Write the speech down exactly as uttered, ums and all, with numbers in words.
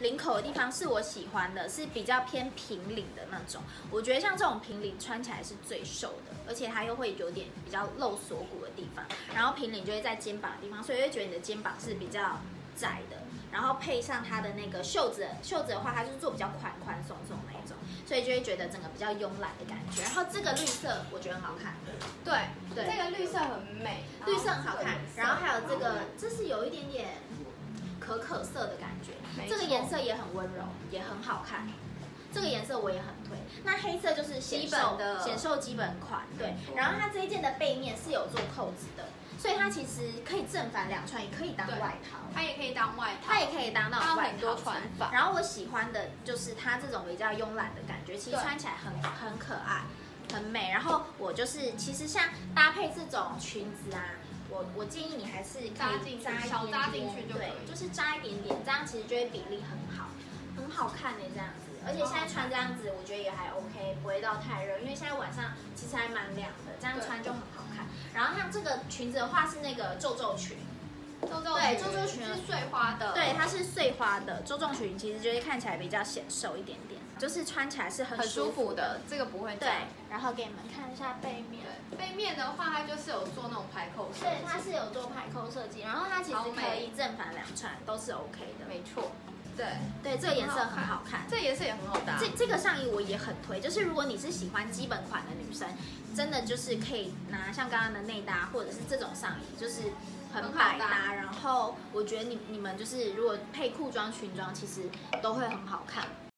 领口的地方是我喜欢的，是比较偏平领的那种。我觉得像这种平领穿起来是最瘦的，而且它又会有点比较露锁骨的地方，然后平领就会在肩膀的地方，所以会觉得你的肩膀是比较窄的。然后配上它的那个袖子，袖子的话，它就是做比较宽宽松松那一种，所以就会觉得整个比较慵懒的感觉。然后这个绿色我觉得很好看， 对对，这个绿色很美， 绿色很好看。然后还有这个，这是有一点点可可色的感觉，这个颜色也很温柔，也很好看。这个颜色我也很推。那黑色就是显瘦的显瘦基本款，对。然后它这一件的背面是有做扣子的。所以它其实可以正反两穿，也可以当外套， 它也可以当外套， 它也可以当那种外套穿法。 然后我喜欢的就是它这种比较慵懒的感觉，其实穿起来很很可爱，很美。然后我就是其实像搭配这种裙子啊，我我建议你还是可以扎一点点， 小扎进去就可以， 对，就是扎一点点，这样其实就会比例很好，很好看的这样子。而且现在穿这样子，我觉得也还 OK， 不会到太热，因为现在晚上其实还蛮凉的，这样穿就很好看。然后像这个裙子的话是那个皱皱裙， 皱皱对，皱皱裙是碎花的， 对，它是碎花的皱皱裙，其实就会看起来比较显瘦一点点，就是穿起来是很舒服的， 这个不会对。然后给你们看一下背面， 背面的话它就是有做那种排扣设计， 对，它是有做排扣设计，然后它其实可以正反两穿都是 OK 的， 没错。对对，这个颜色很好看， 这个颜色也很好搭。 这这个上衣我也很推，就是如果你是喜欢基本款的女生，真的就是可以拿像刚刚的内搭，或者是这种上衣，就是很百搭。然后我觉得你你们就是如果配裤装、裙装，其实都会很好看。